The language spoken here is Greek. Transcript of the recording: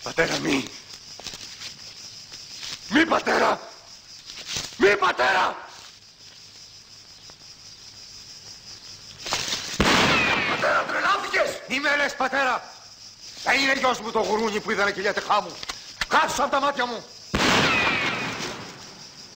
Πατέρα, μη! Μη, πατέρα! Μη, πατέρα! Πατέρα, τρελάθηκες! Μη με λες, πατέρα! Δεν είναι γιος μου το γουρούνι που είδα να κυλιέται χάμου. Κάψου από τα μάτια μου!